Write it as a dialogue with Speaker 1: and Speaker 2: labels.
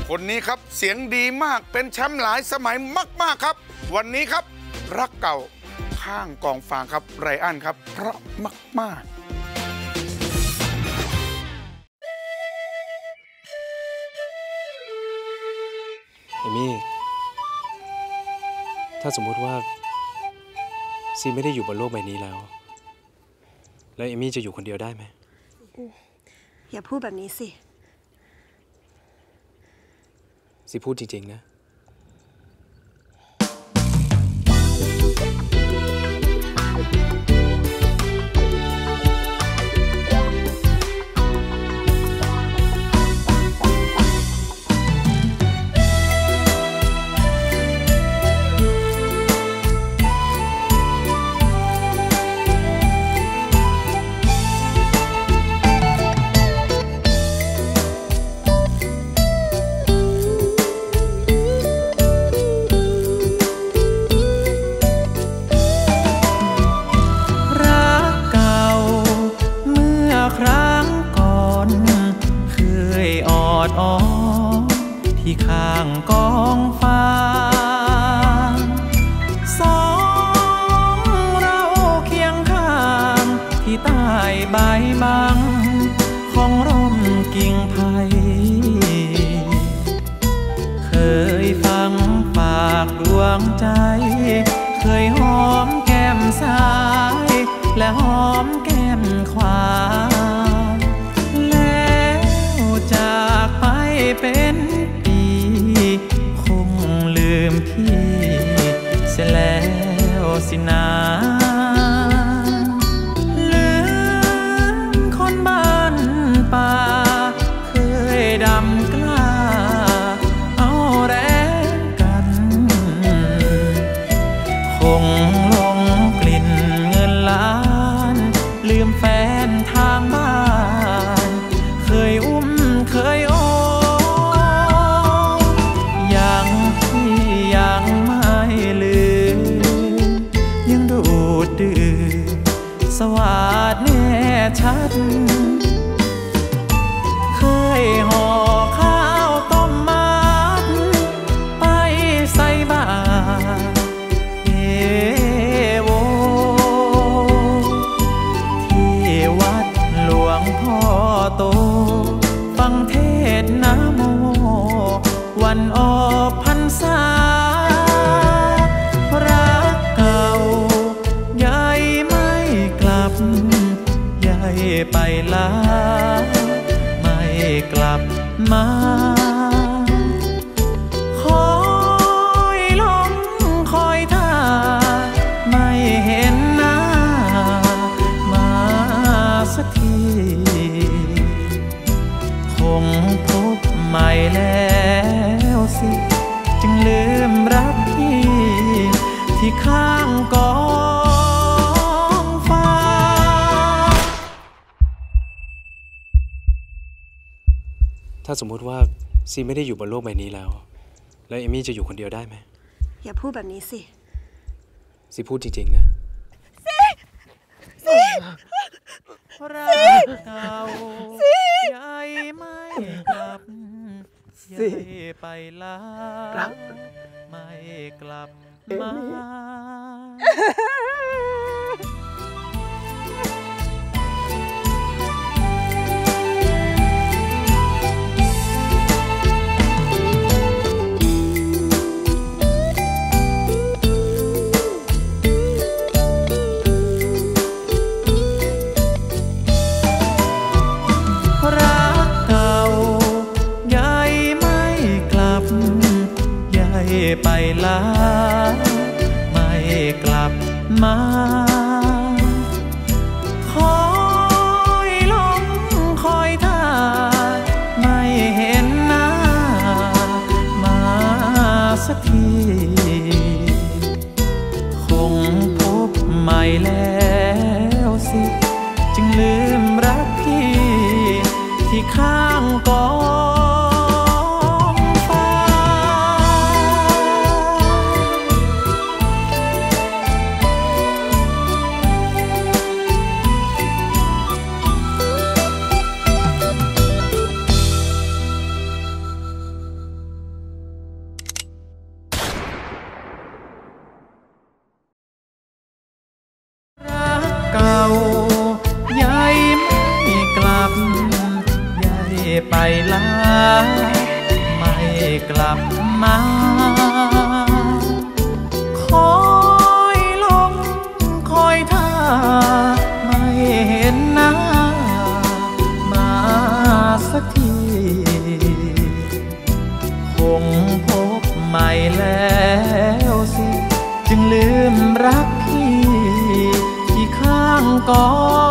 Speaker 1: คนนี้ครับเสียงดีมากเป็นแชมป์หลายสมัยมากๆครับวันนี้ครับรักเก่าข้างกองฟางครับไรอันครับเพราะมาก
Speaker 2: เอมี่ถ้าสมมุติว่าซีไม่ได้อยู่บนโลกใบนี้แล้วเอมี่จะอยู่คนเดียวได้ไหม
Speaker 3: อย่าพูดแบบนี้สิ
Speaker 2: ซีพูดจริงๆนะ
Speaker 4: ที่ข้างกองฟางสองเราเคียงข้างที่ใต้ใบบังของร่มกิ่งไผ่เคยฟังปากดวงใจเคยหอมแก้มซ้ายและหอมแก้มขวาแล้วจากไปเป็นคงลืมพี่เสียแล้วสินะลืมคนบ้านป่าเคยดำกล้าเอาแรงกันคงหลงกลิ่นเงินล้านลืมแฟนทางบ้านเคยอุ้มเคยโอยังไม่ลืมยังดูดดื่มสวาดแน่ชัดเคยห่อข้าวต้มมัดไปใส่บาตรเอโวที่วัดหลวงพ่อโตฟังเทศน์นะโมวันออกพรรษารักเก่าใหญ่ไม่กลับใหญ่ไปลาไม่กลับมาคอยลงคอยท่าไม่เห็นหน้ามาสักทีคงพบใหม่แล้วสิจึงลืมรักพี่ที่ข้างกองฟ้า
Speaker 2: ถ้าสมมุติว่าซีไม่ได้อยู่บนโลกใบนี้แล้วเอมี่จะอยู่คนเดียวได้ไหม
Speaker 3: อย่าพูดแบบนี้สิ
Speaker 2: ซีพูดจริงๆนะ
Speaker 3: ซี
Speaker 4: รักเก่าใหญ่ไม่กลับใหญ่ไปลาไม่กลับมาไปลาไม่กลับมาคอยลงคอยท่าไม่เห็นหน้ามาสักทีคงพบใหม่แล้วสิจึงลืมรักพี่ที่ข้างกองลาไม่กลับมาคอยลงคอยท่าไม่เห็นหน้ามาสักทีคงพบใหม่แล้วสิจึงลืมรักพี่ที่ข้างกอง